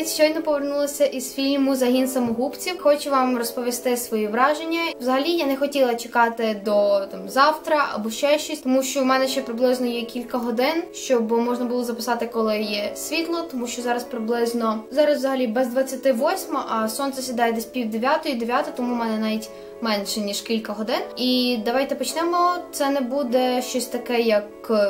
Привіт! Щойно повернулася із фільму «Загін самогубців». Хочу вам розповісти свої враження. Взагалі, я не хотіла чекати до завтра або ще щось, тому що в мене ще приблизно є кілька годин, щоб можна було записати, коли є світло, тому що зараз зараз взагалі без 28, а сонце сідає десь 8:30-9, тому в мене навіть менше, ніж кілька годин. І давайте почнемо. Це не буде щось таке, як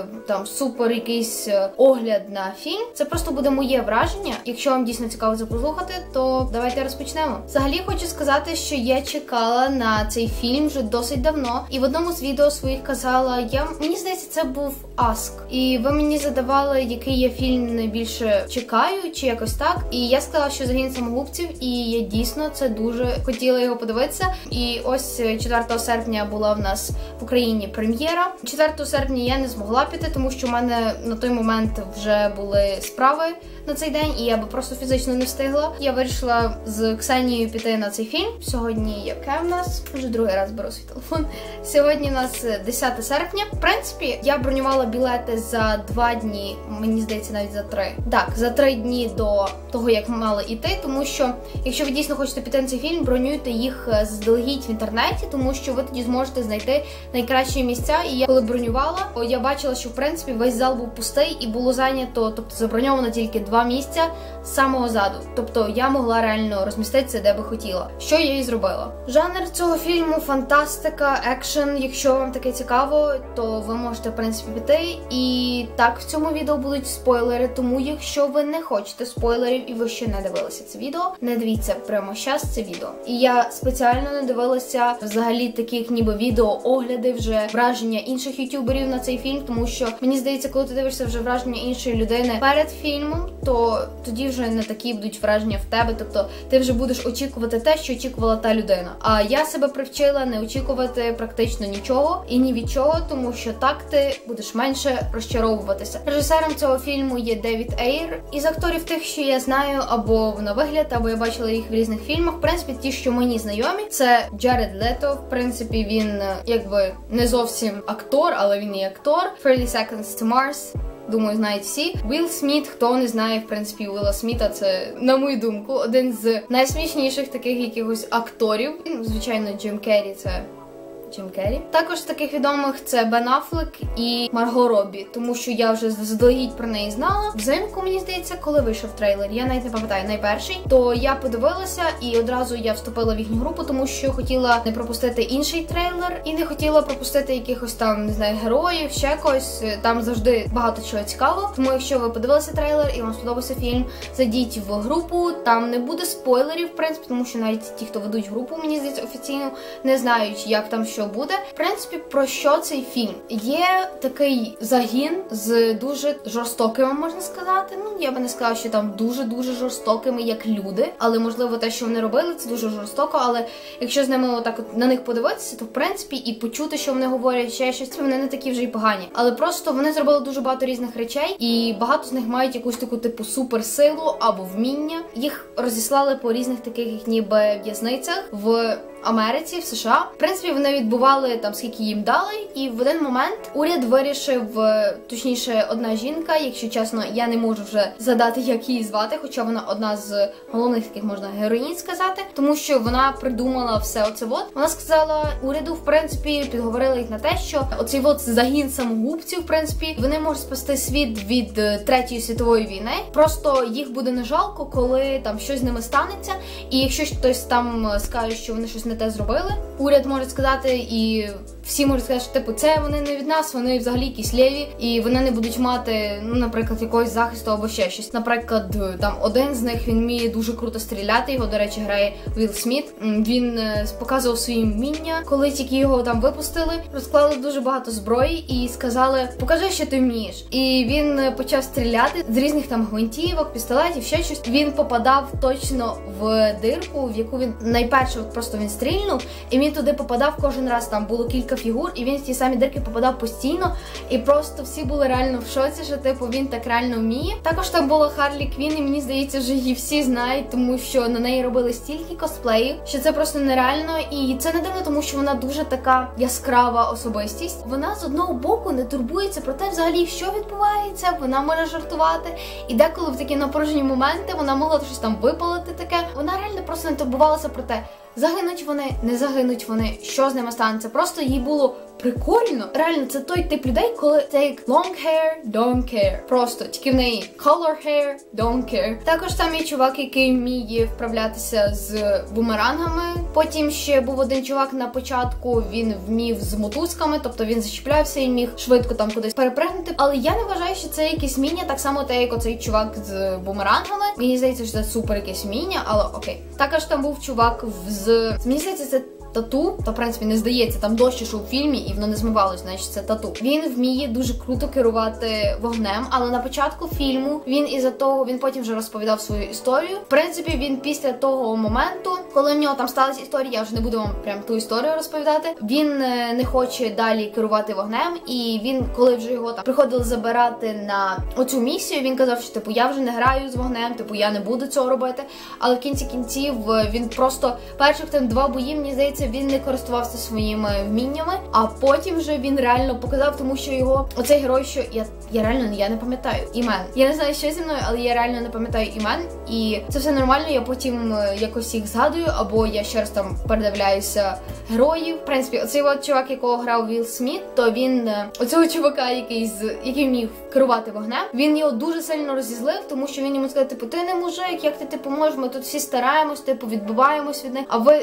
супер якийсь огляд на фільм. Це просто буде моє враження. Якщо вам дійсно цікаво це послухати, то давайте розпочнемо. Взагалі хочу сказати, що я чекала на цей фільм вже досить давно. І в одному з відео своїх казала, мені здається, це був Ask. І ви мені задавали, який я фільм найбільше чекаю, чи якось так. І я сказала, що «Загін самогубців», і я дійсно це дуже хотіла його подивитися. І ось 4 серпня була в нас в Україні прем'єра. 4 серпня я не змогла піти, тому що в мене на той момент вже були справи на цей день, і я би просто фізично не встигла. Я вирішила з Ксенією піти на цей фільм. Сьогодні яке в нас? Вже другий раз беру свій телефон. Сьогодні у нас 10 серпня. В принципі, я бронювала білети за 2 дні, мені здається, навіть за 3. Так, за 3 дні до того, як мали йти, тому що, якщо ви дійсно хочете піти на цей фільм, бронюйте їх заздалегідь в інтернеті, тому що ви тоді зможете знайти найкращі місця. І я коли бронювала, я бачила, що в принципі весь зал був пустий і було зайнято, тобто заброньовано тільки 2 місця з самого заду. Тобто я могла реально розміститися, де би хотіла. Що я і зробила. Жанр цього фільму – фантастика, екшен. Якщо вам таке цікаво, то ви можете, в принципі, піти. І так, в цьому відео будуть спойлери, тому якщо ви не хочете спойлерів і ви ще не дивилися це відео, не дивіться прямо зараз це відео. І я спеціально не дивилася взагалі таких ніби відео-огляди, вже враження інших ютуберів на цей фільм, тому що мені здається, коли ти дивишся вже враження іншої людини перед фільмом, то тоді вже не такі будуть враження в тебе, тобто ти вже будеш очікувати те, що очікувала та людина. А я себе привчила не очікувати практично нічого і ні від чого, тому що так ти будеш менше розчаровуватися. Режисером цього фільму є Девід Ейр. Із акторів тих, що я знаю, або на вигляд, або я бачила їх в різних фільмах, в принципі, ті, що мені знайомі, це Джаред Лето, в принципі, він якби не зовсім актор, але він і актор. 30 Seconds to Mars. Думаю, знають всі. Уілл Сміт, хто не знає, в принципі, Уілла Сміта, це, на мою думку, один з найсмішніших таких якихось акторів. Звичайно, Джим Керрі – це Джим Керрі. Також з таких відомих це Бен Аффлек і Марго Роббі, тому що я вже заздалегідь про неї знала. Взимку, мені здається, коли вийшов трейлер, я навіть не пам'ятаю, найперший, то я подивилася і одразу я вступила в їхню групу, тому що хотіла не пропустити інший трейлер і не хотіла пропустити якихось там, не знаю, героїв, ще когось. Там завжди багато чого цікавого. Тому якщо ви подивилися трейлер і вам сподобався фільм, зайдіть в групу, там не буде спойлерів, в принципі, тому що навіть ті, хто ведуть групу, мені здається, офіційно не знають, як там що буде. В принципі, про що цей фільм? Є такий загін з дуже жорстокими, можна сказати. Ну, я би не сказала, що там дуже-дуже жорстокими, як люди. Але, можливо, те, що вони робили, це дуже жорстоко. Але якщо з ними отак от на них подивитися, то, в принципі, і почути, що вони говорять, ще щось, вони не такі вже й погані. Але просто вони зробили дуже багато різних речей, і багато з них мають якусь таку, типу, суперсилу або вміння. Їх розіслали по різних таких, ніби, в'язницях в Америці, в США. В принципі, вони відбували там, скільки їм дали, і в один момент уряд вирішив, точніше, одна жінка, якщо чесно, я не можу вже згадати, як її звати, хоча вона одна з головних таких, можна, героїнь сказати, тому що вона придумала все оце от. Вона сказала уряду, в принципі, підговорила їх на те, що оцей от загін самогубців, в принципі, вони можуть спасти світ від Третьої світової війни. Просто їх буде не жалко, коли там щось з ними станеться, і якщо хтось там скаже, що вони щось не те зробили, уряд може сказати, і всі можуть сказати, що типу це вони не від нас, вони взагалі якісь лєві, і вони не будуть мати, ну, наприклад, якогось захисту або ще щось. Наприклад, там один з них, він вміє дуже круто стріляти, його, до речі, грає Уілл Сміт. Він показував свої вміння, коли тільки його там випустили, розклали дуже багато зброї і сказали, покажи, що ти вмієш. І він почав стріляти з різних там гвинтівок, пістолетів, ще щось. Він попадав точно в дирку, в яку він найперше просто він стрільнув, і він туди попадав кожен раз, там було кілька кілька фігур, і він в ті самі дирки попадав постійно, і просто всі були реально в шоці, що типу він так реально вміє. Також там була Харлі Квін, і мені здається, вже її всі знають, тому що на неї робили стільки косплеїв, що це просто нереально, і це не дивно, тому що вона дуже така яскрава особистість. Вона з одного боку не турбується про те взагалі, що відбувається, вона може жартувати, і деколи в такі напружені моменти вона могла щось там випалити таке. Вона реально просто не турбувалася про те, загинуть вони, не загинуть вони, що з ними станеться. Просто їй було прикольно. Реально, це той тип людей, коли take long hair, don't care. Просто, тільки в неї color hair, don't care. Також там є чувак, який вміє вправлятися з бумерангами. Потім ще був один чувак на початку, він вмів з мотузками, тобто він зачіплявся і міг швидко там кудись перепригнути. Але я не вважаю, що це якесь вміння, так само те, як оцей чувак з бумерангами. Мені здається, що це супер якесь вміння, але окей. Також там був чувак мені здається, це тату, то в принципі не здається, там дощ ішов у фільмі і воно не змивалось, значить це тату. Він вміє дуже круто керувати вогнем, але на початку фільму він потім вже розповідав свою історію. В принципі, він після того моменту, коли в нього там сталася історія, я вже не буду вам прям ту історію розповідати, він не хоче далі керувати вогнем, і він, коли вже його там приходили забирати на оцю місію, він казав, що типу я вже не граю з вогнем, типу я не буду цього робити, але в кінці кінців він просто перших там 2 бої, мені здається, він не користувався своїми вміннями, а потім вже він реально показав, тому що його оцей герой, що я реально не пам'ятаю імен. Я не знаю, що зі мною, але я реально не пам'ятаю імен, і це все нормально, я потім якось їх згадую, або я ще раз там передивляюся героїв. В принципі, оцей от чувак, якого грав Вілл Сміт, то він оцього чувака, який вмів керувати вогнем, він його дуже сильно розізлив, тому що він йому сказав, типу, ти не мужик, як ти типу можеш, ми тут всі стараємось, типу відбиваємось від них,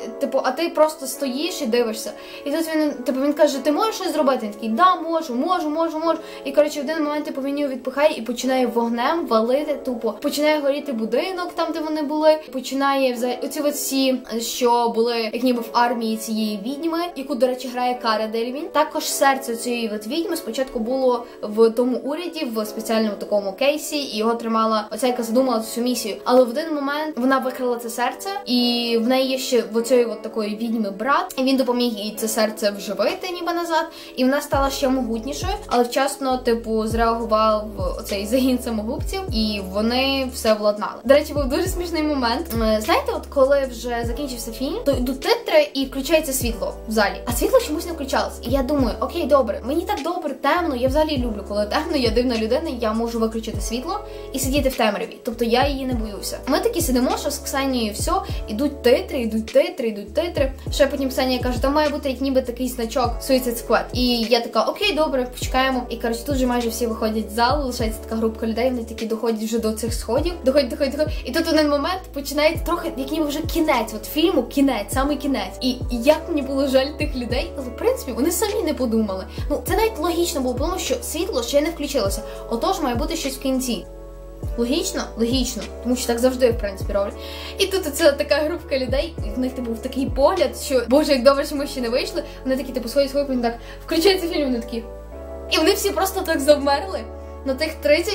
а ти просто стоїш і дивишся. І тут він каже, ти можеш щось зробити? Він такий, да, можу. І, коротше, в один момент, типу, він його відпихає і починає вогнем валити, тупо. Починає горіти будинок там, де вони були. Починає оці всі, що були, як ніби в армії цієї відьми, яку, до речі, грає Кара Делевін. Також серце цієї відьми спочатку було в тому уряді, в спеціальному такому кейсі, і його тримала оця, яка задумала цю місію. Але в один момент вона викрила це серце, і в неї є ще в оцієї такої відьми брат, і він допоміг їй це серце вживити ніби назад, і вона стала ще могутнішою, але вчасно, типу, зреагував оцей загін самогубців, і вони все владнали. До речі, був дуже смішний момент. Знаєте, от коли вже закінчився фільм, то йдуть титри і включається світло в залі, а світло чомусь не включалось. І я думаю, окей, добре, мені так добре, темно, я взагалі люблю, коли темно, я дивна людина, я можу виключити світло і сидіти в темряві, тобто я її не боюся. Ми такі сидимо, що з Ксенією все, ідуть титри, ще потім Ксенія каже, там має бути як ніби такий значок Suicide Squad. І я така, окей, добре, почекаємо. І, коротше, тут же майже всі виходять з залу, лишається така групка людей, вони такі доходять вже до цих сходів, доходять. І тут в один момент починається трохи, як ніби вже кінець, от фільму самий кінець. І як мені було жаль тих людей, але, в принципі, вони самі не подумали. Ну, це навіть логічно було, тому що світло ще не включилося. Отож, має бути щось в кінці. Логічно, тому що так завжди, в принципі, роблять. І тут це така групка людей, і в них типу такий погляд, що боже, як добре, що ми ще не вийшли. Вони такі типу сходять, вони так включається фільм, вони такі. І вони всі просто так завмерли на тих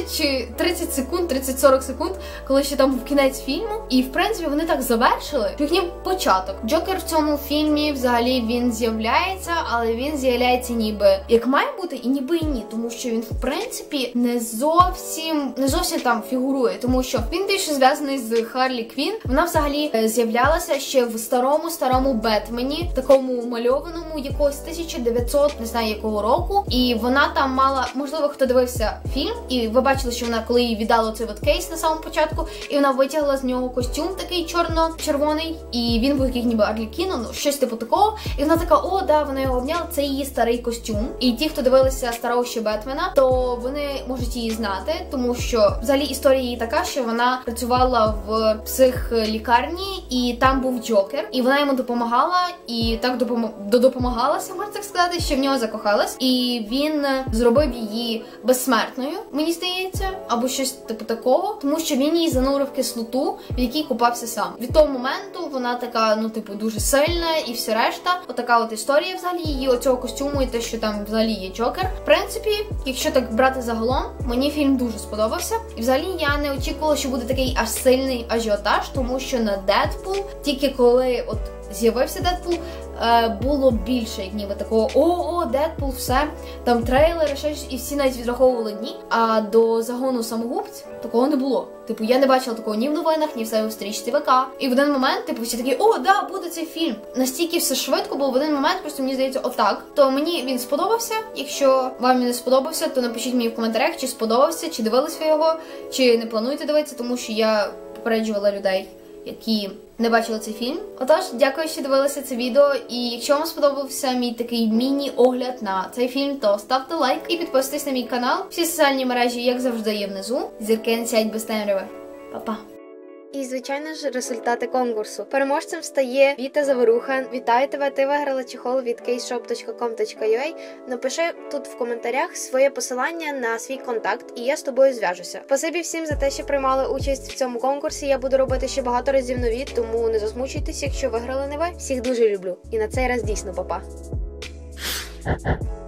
30-40 секунд, коли ще там був кінець фільму. І, в принципі, вони так завершили, як ніби початок. Джокер в цьому фільмі, взагалі, він з'являється, але він з'являється ніби як має бути, і ніби і ні. Тому що він, в принципі, не зовсім там фігурує. Тому що він більше зв'язаний з Харлі Квін. Вона, взагалі, з'являлася ще в старому Бетмені, такому мальованому, якогось 1900, не знаю якого року. І вона там мала, можливо, хто дивився фільм, і ви бачили, що вона, коли їй віддала цей от кейс на самому початку, і вона витягла з нього костюм такий чорно-червоний, і він був який ніби Арлекіно, ну щось типу такого, і вона така, о, да, вона його обняла, це її старий костюм. І ті, хто дивилися старого ще Бетмена, то вони можуть її знати, тому що взагалі історія її така, що вона працювала в психлікарні, і там був Джокер, і вона йому допомагала, і так допомагалася, можна так сказати, що в нього закохалась, і він зробив її безсмертною, мені здається, або щось типу такого, тому що він її занурив в кислоту, в якій купався сам. Від того моменту вона така, ну, типу, дуже сильна і все решта. Отака от історія взагалі її, оцього костюму і те, що там взагалі є Джокер. В принципі, якщо так брати загалом, мені фільм дуже сподобався. І взагалі я не очікувала, що буде такий аж сильний ажіотаж, тому що на Дедпул, тільки коли от з'явився Дедпул, було більше, як ніби такого о, Дедпул, все, там трейлери, ще щось, і всі навіть відраховували дні, а до загону самогубців такого не було. Типу, я не бачила такого ні в новинах, ні в себе в стрічці ВК. І в один момент, типу, всі такі, о, да, буде цей фільм. Настільки все швидко було, в один момент, просто мені здається, отак. То мені він сподобався. Якщо вам він не сподобався, то напишіть мені в коментарях, чи сподобався, чи дивились ви його, чи не плануєте дивитися, тому що я попереджувала людей, які не бачили цей фільм. Отож, дякую, що дивилися це відео, і якщо вам сподобався мій такий міні-огляд на цей фільм, то ставте лайк і підписуйтесь на мій канал. Всі соціальні мережі, як завжди, є внизу. Зірки не сядь без темряви. Па-па! І, звичайно ж, результати конкурсу. Переможцем стає Віта Заворуха. Вітаю тебе, ти виграла чехол від caseshop.com.ua. Напиши тут в коментарях своє посилання на свій контакт, і я з тобою зв'яжуся. Спасибі всім за те, що приймали участь в цьому конкурсі. Я буду робити ще багато разів нові, тому не засмучуйтесь, якщо виграли не ви. Всіх дуже люблю. І на цей раз дійсно па-па.